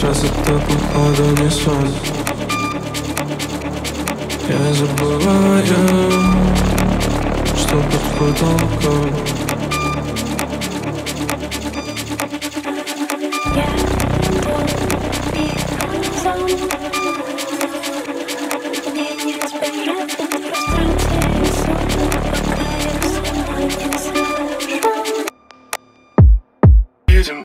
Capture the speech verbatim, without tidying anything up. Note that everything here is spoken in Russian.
красота походу не сон. Я забываю, что под потолком